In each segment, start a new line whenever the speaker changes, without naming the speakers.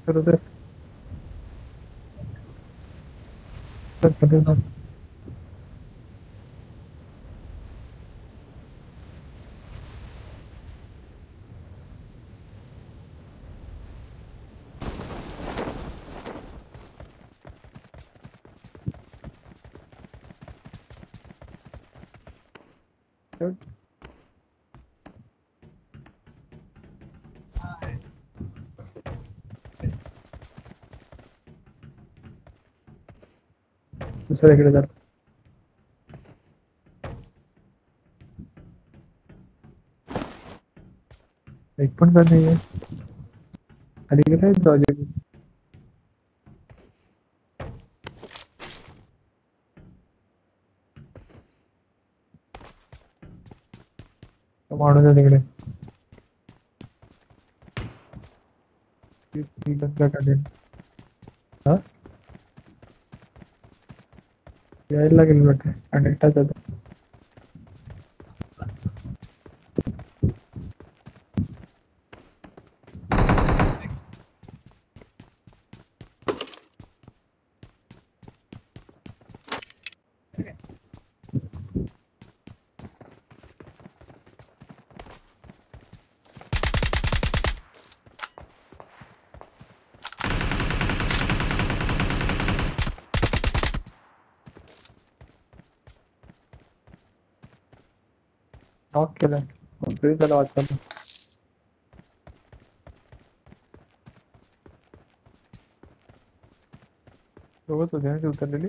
करो दे कर दे ना। दूसरे एक पण करणे आहे खाली गेलाय दरवाजे माणूस आहे तिकडे ती कसला काढेल हा यायला लागेल वाटतं कनेक्ट आता नॉक केलाय तरी त्याला वाचवलं दोघंच होते ना ते उतरलेली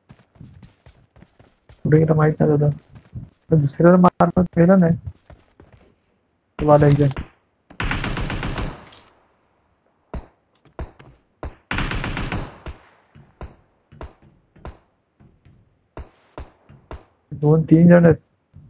कुठे गेला माहित नाही दादा तर दुसऱ्याला मारत गेला नाही वाला एक जण 2-3 जण आहेत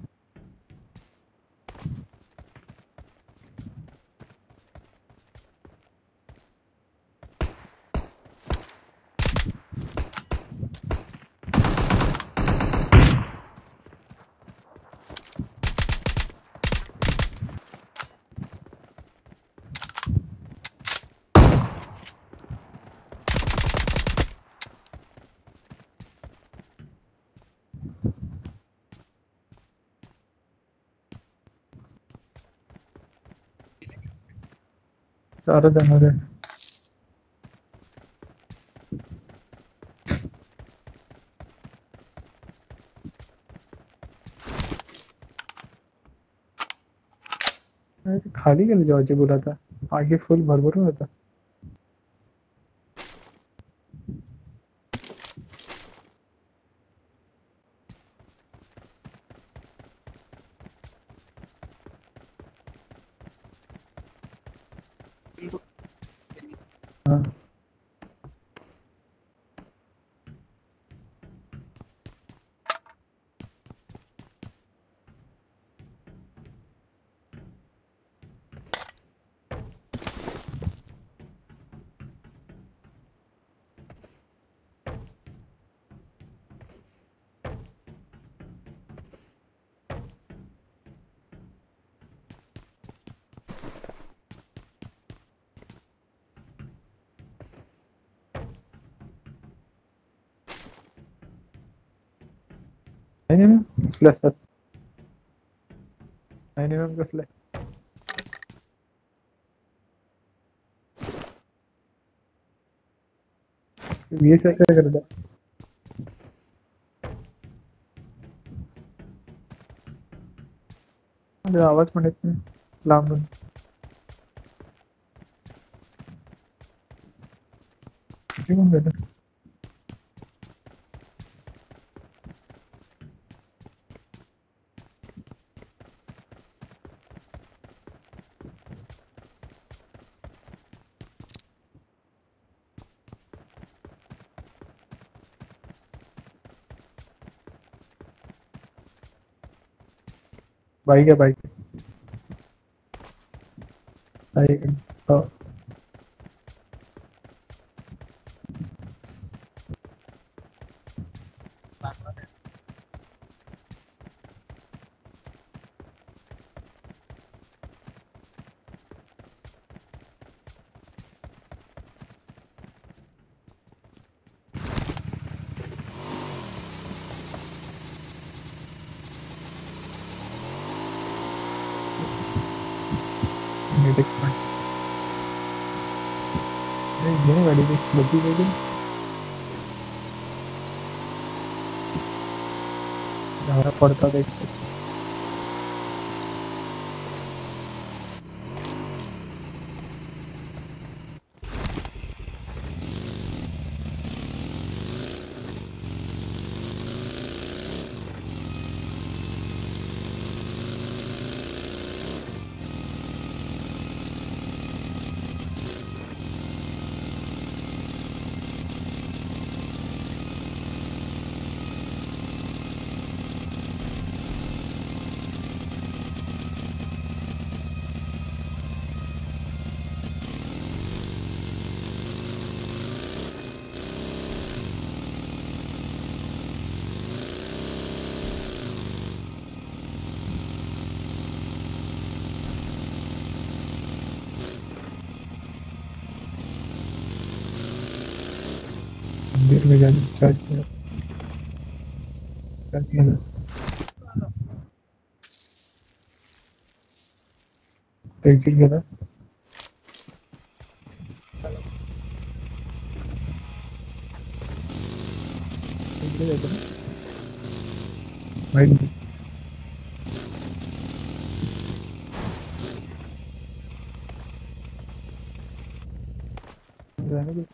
चारच जण होते खाली गेले जेव्हाचे बोल आता आगे फुल भरभरून होता हा नाही कसले असतात नाही मॅम कसले VSS काय करता आवाज पण येत नाही लांबून किती कोण गेलं बाईक आहे बाईक बाईक हो टेक पॉइंट नहीं ये गाड़ी देख बची लेकिन हमारा पड़ता देख मंदिर में जाने चार्ज किया टैक्सी किया था भाई जाने दो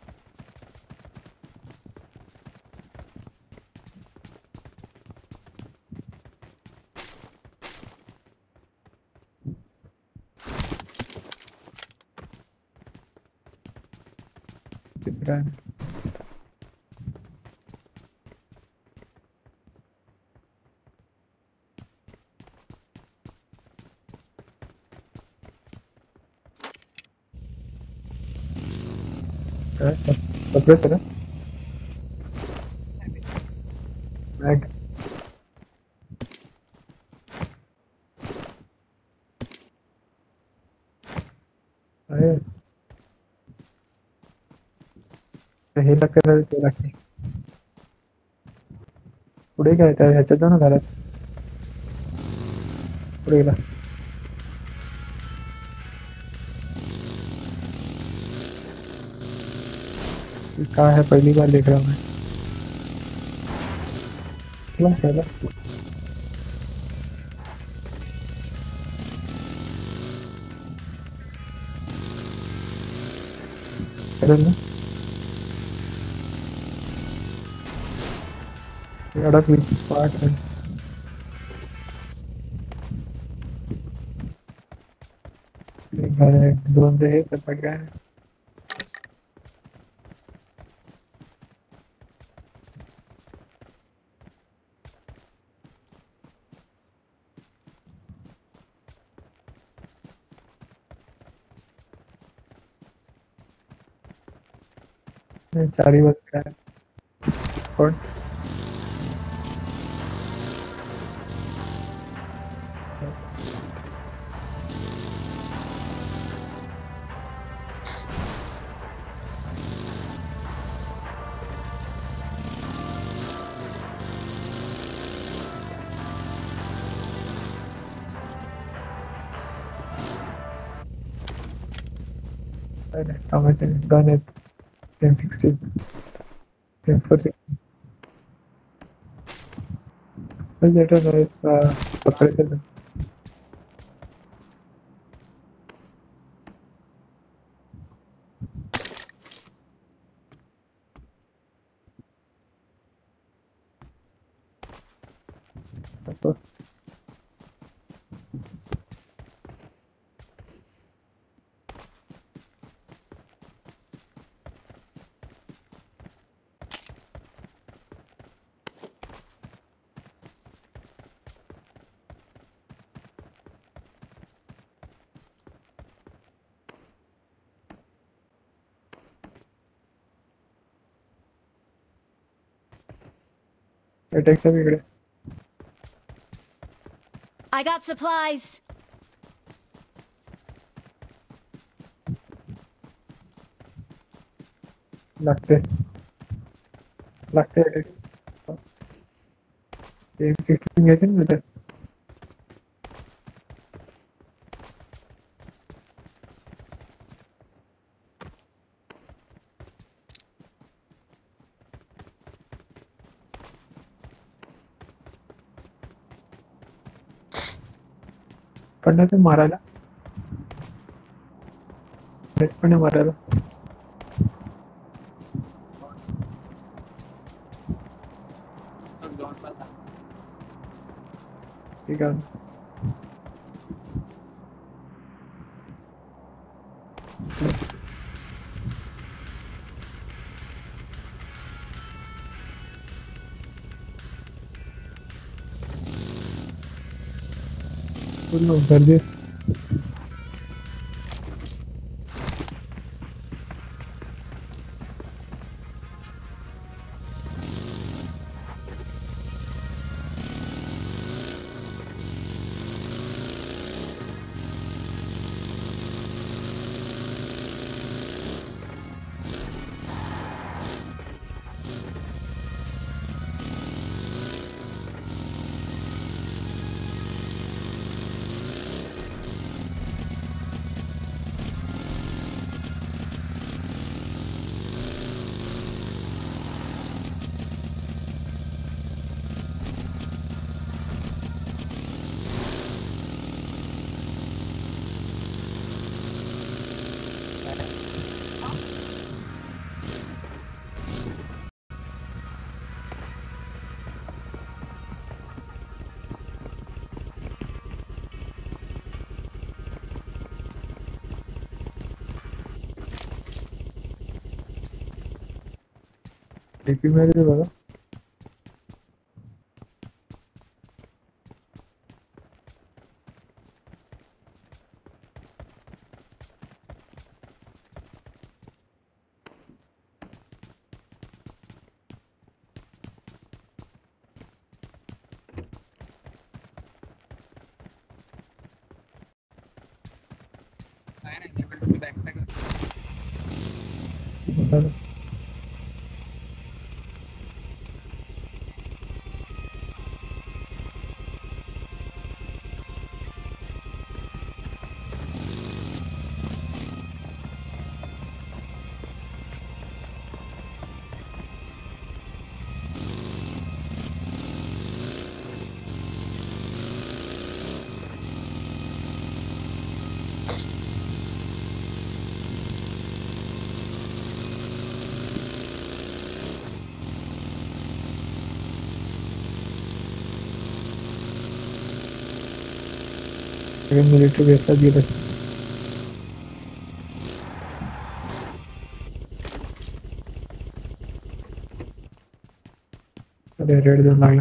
कितना है कपड़े से ना बैग अरे हे लागतं ते लागते पुढे काय त्या ह्याच्यात जाऊ ना घरात पुढे गेला कहाँ है पहली बार देख रहा हूँ मैं क्यों पहला पहले ना अड़ा कोई पार्ट है एक घर है ड्रोन से है सब पड़ गया है चार ही बज गया है कौन how much is done at 1060 1040 well later is operator attack सब इकडे
I got supplies.
लागते लागते अटॅक M16 घ्यायचे ना पण ते मारायला पण मारायला ठीक आहे पूर्ण गर्दी डीपी मध्ये बघा बघा. मिलिट्री बेस गेलं अरे रेड झोन लागला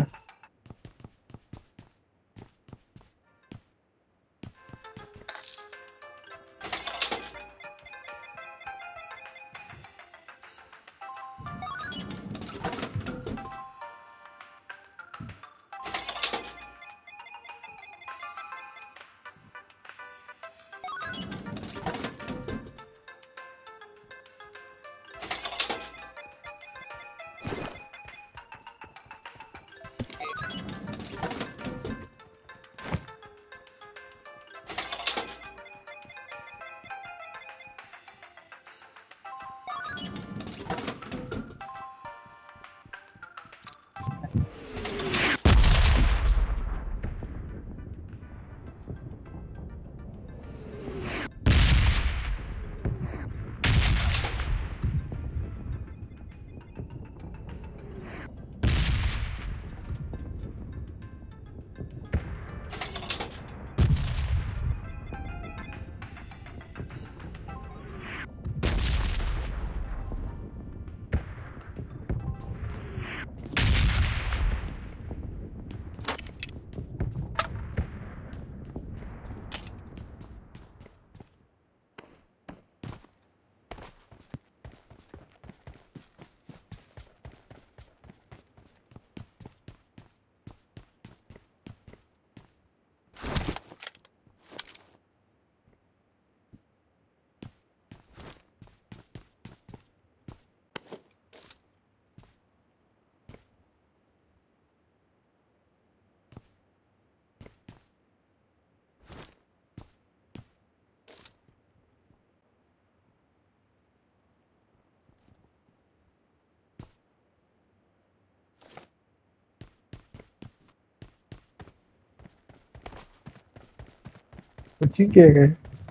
कोचिंग के काय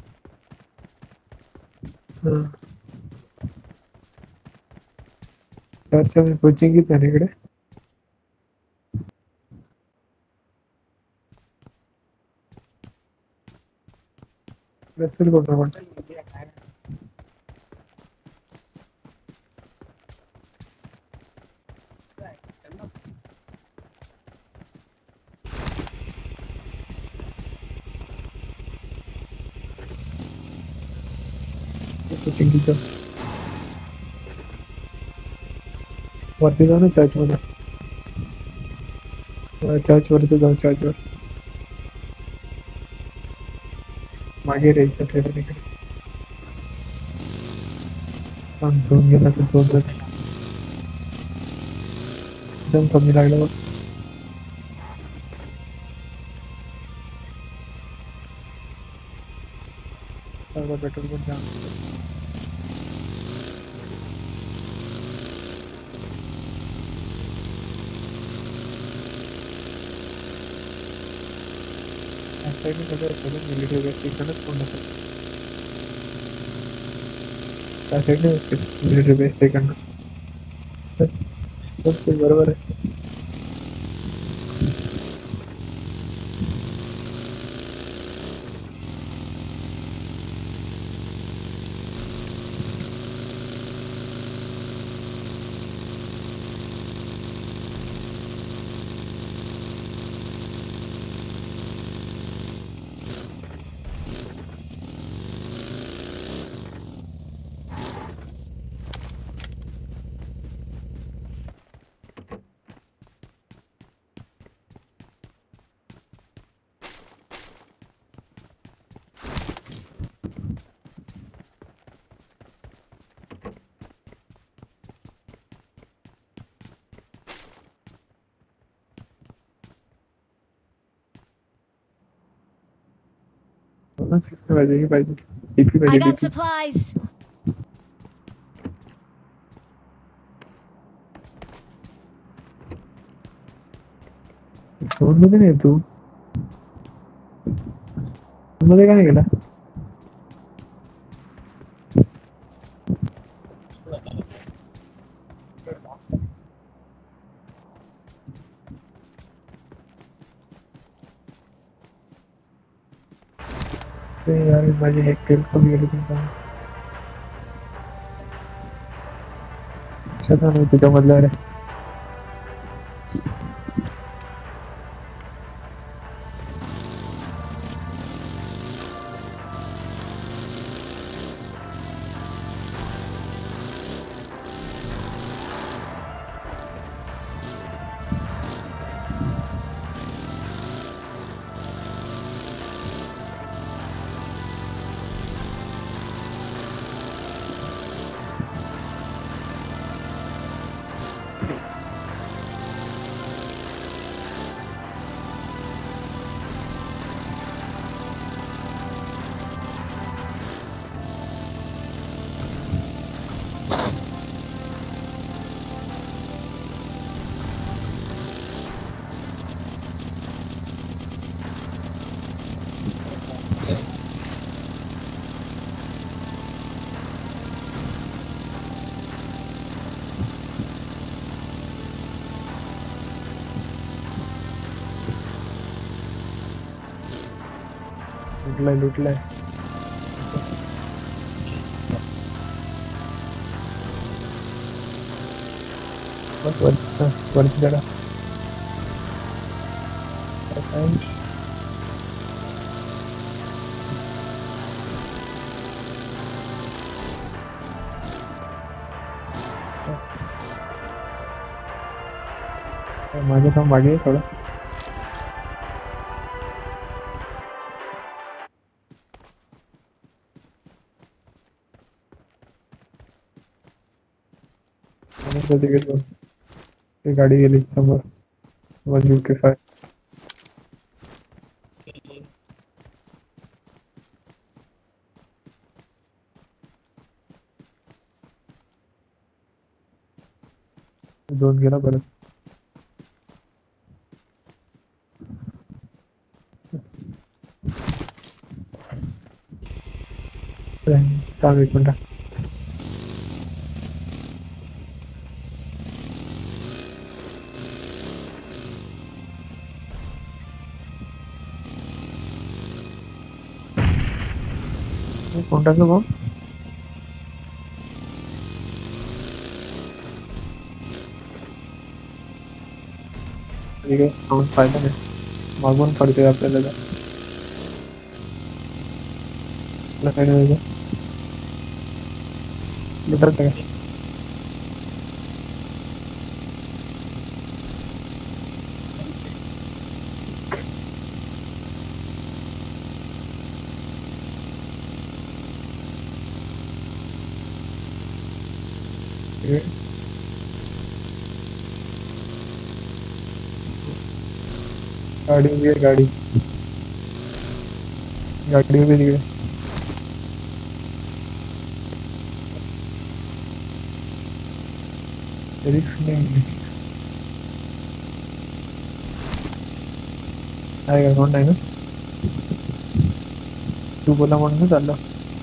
हां चर्चमध्ये कोचिंगच आहे ना इकडे नसेल कोणता पण कोचिंग तिथं वरती जाऊ ना चर्चमध्ये चर्च वरती जाऊ चर्चवर मागे राहायचं ट्रेन इकडे झोन गेला तर झोन जाते एकदम कमी लागल्यावर सगळं पेट्रोल पण जाम साईडने सगळं सगळं मिलिटरी बेस तिकडंच कोण नसेल त्या साईडने असेल मिलिटरी बेस तिकडनं बरोबर आहे सिक्स पाहिजे ही पाहिजे डीपी
I
पाहिजे
got
डीपी
supplies.
झोन मध्ये नाही तू मध्ये का नाही गेला ते यार माझी एक तेल कमी गेली तुमचा लक्षात नाही त्याच्यामधल्या रे लुटलाय बस वरती चढा माझं काम मागे आहे थोडं तिकीट ती गाडी गेली समोर 155 दोन गेला परत काम एक मिनट कौन सा वो ठीक है साउंड फायदा नाही मागून पडतोय आपल्याला काय करायचं लुटायचं काय गाडी उभी आहे गाडी गाडी उभी तिकडे रिस्क नाही आहे का कोण नाही ना तू बोला म्हणून चाललं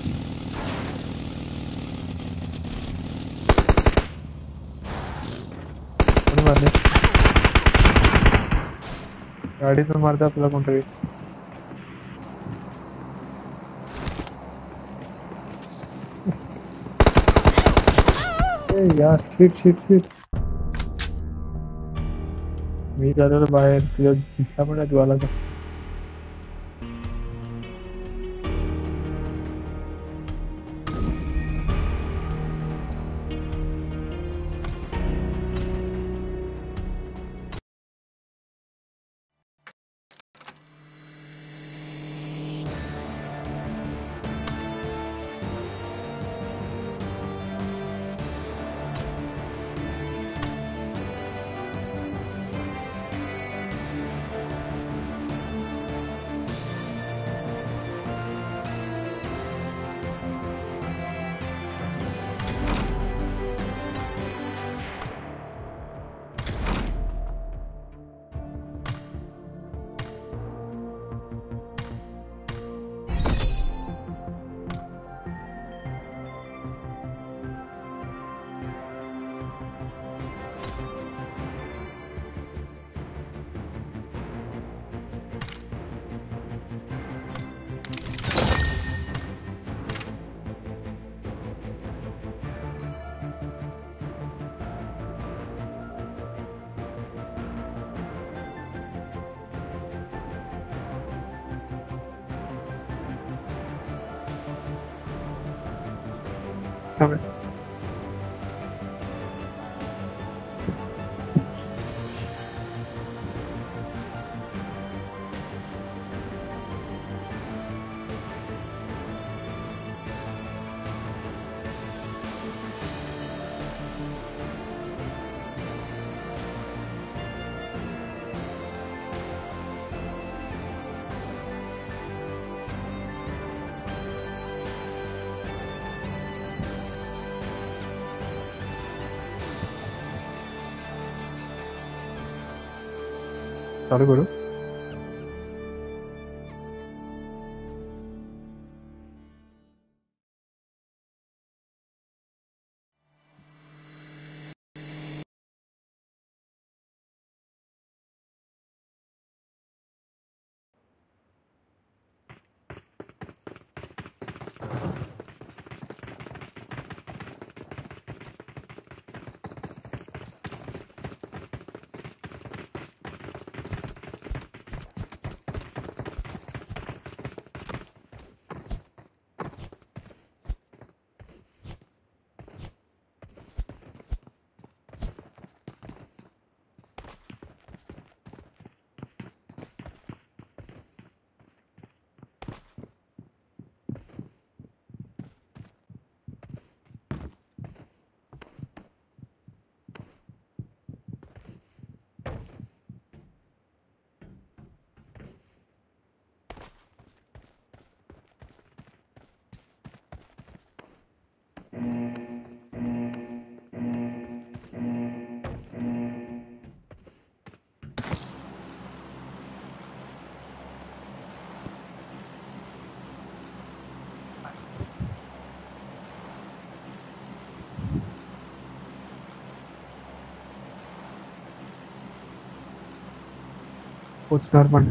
कोणी मारले गाडीतून मारता आपल्याला कोणतरी यार शीट शीट शीट मी झालेलो बाहेर तुझ्या दिसला पण नाही तू आला तर थांब चालू करू पोचणार पण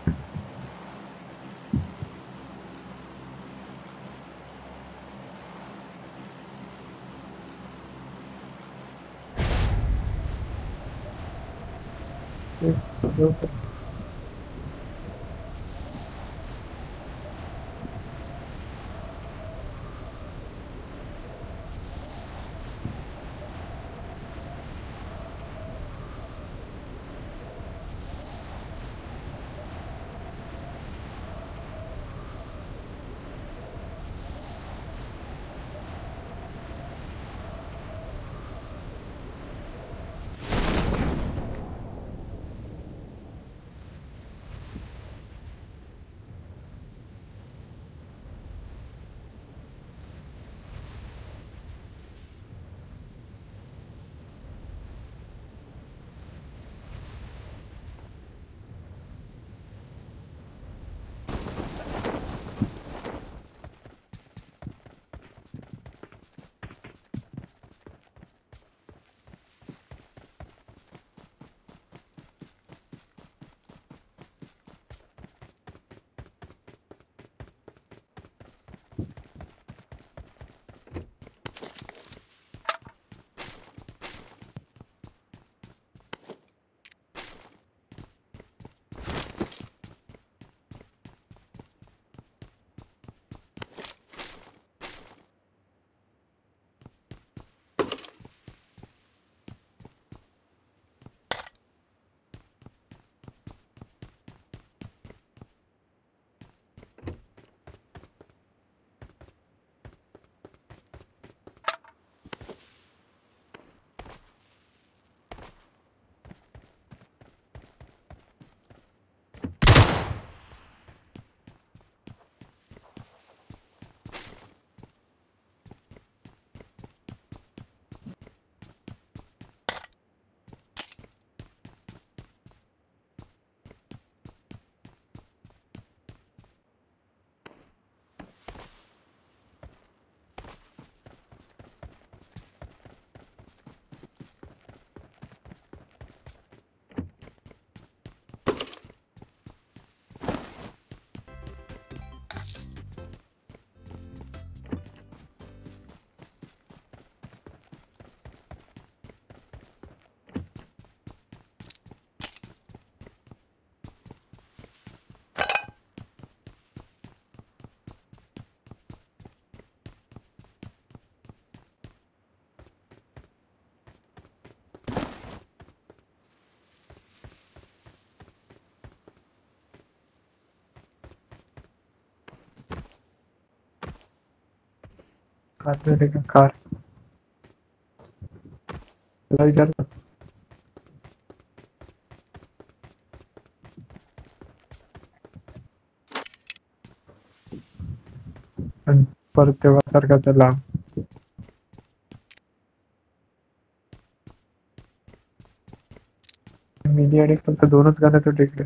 कार कार त्याला विचारतो आणि परत तेव्हा सारखा त्याला मिली आणि फक्त दोनच गाणं तो टेकले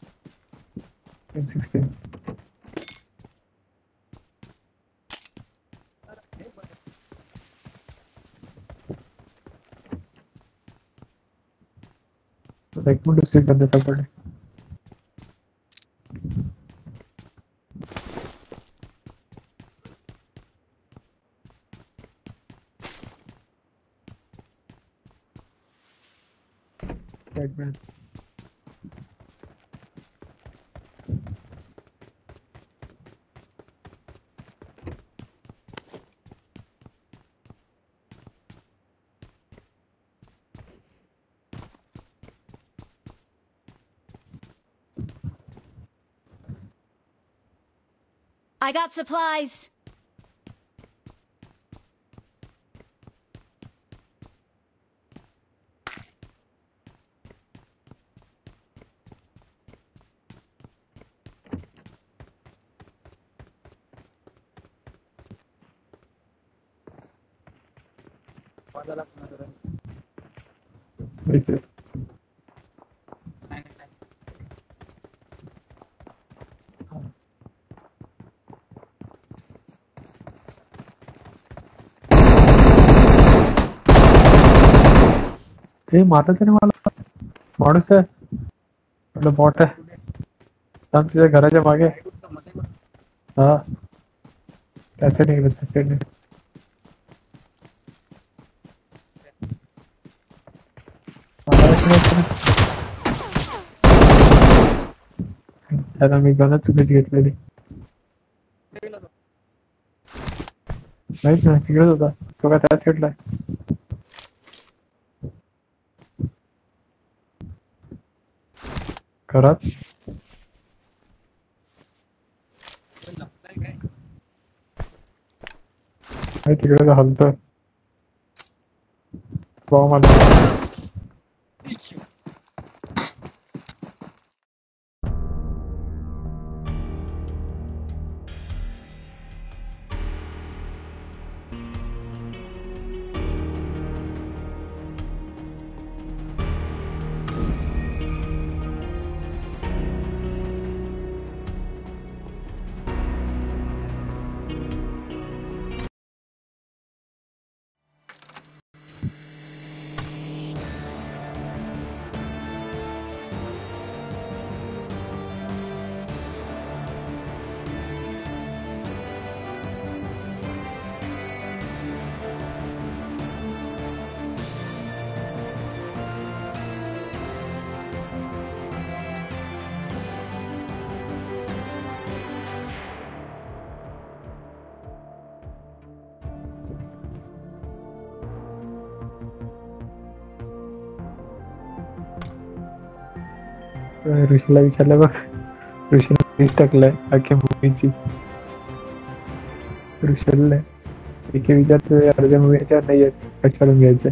M16 एक मिनिट दुसरी गंध सापडले Batman.
I got supplies.
Right there. हे मारलं त्याने मला माणूस आहे बॉट आहे थांब तुझ्या घराच्या मागे. हा त्या साईडने गेलो, त्या साईडने. त्याला मी गणच चुकीची घेतलेली. नाहीच ना, तिकडेच होता तो. का त्या साईडला आहे? घरात नाही, तिकडे हलतोय. बॉम्ब आला. ऋषीला विचारलं बघ. ऋषीने लिस्ट टाकलाय अख्ख्या मूवीची. ऋषीला एक विचारतो, अर्ध्या मूवी याच्यावर नाही आहेत, कशावरून घ्यायचे.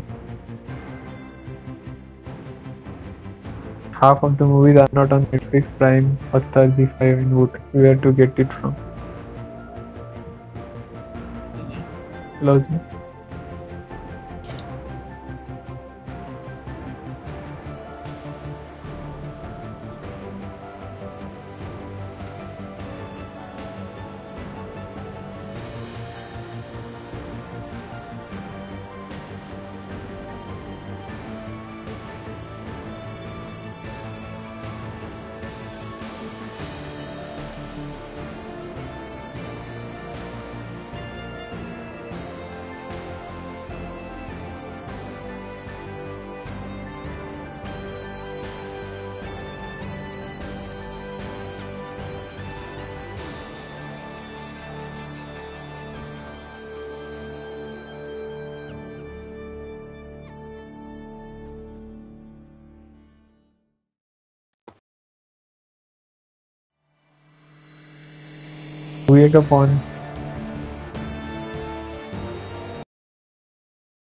Half of the movies are not on Netflix, Prime, Hotstar, Z5, and where to get it from. Loves me. Movie का porn?